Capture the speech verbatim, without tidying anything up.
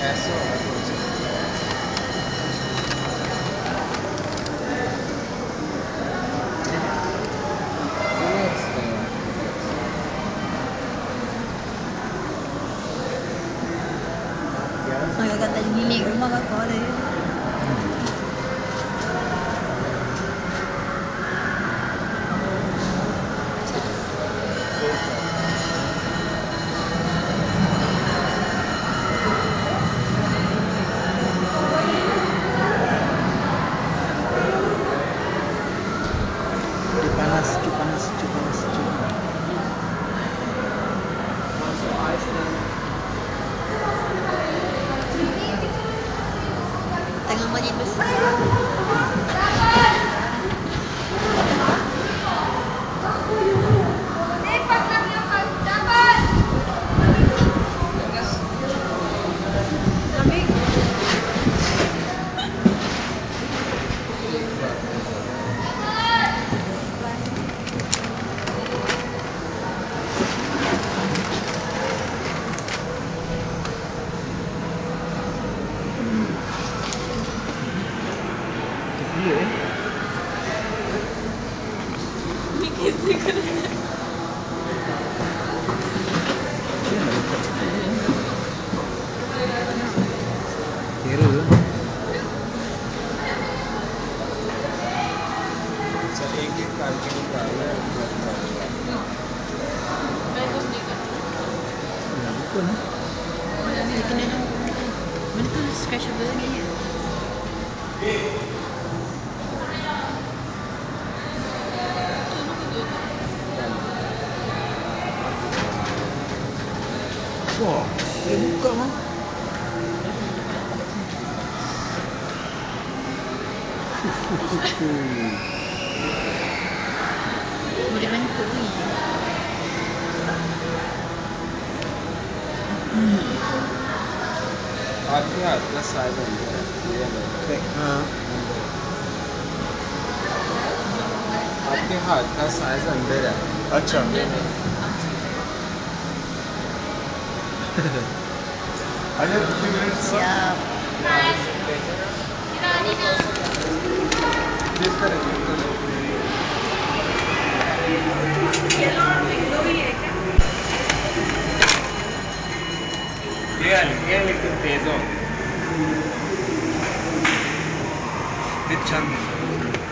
ऐसे होगा कुछ Magaganda yung hiling ng mga kore. panas panas panas Tengah manis. Iya. Kira lah. Sir एक एक करके निकालना है bukan Lekin ano, mana tu scratchable ni? wah dia buka mah Boleh bentuk ni. आपके हाथ का साइज अंदर है ये लो हाँ आपके हाथ का साइज अंदर है अच्छा अरे Siap. जिस तरह जिस तरह ये ये लेकिन तेज हो ते चंद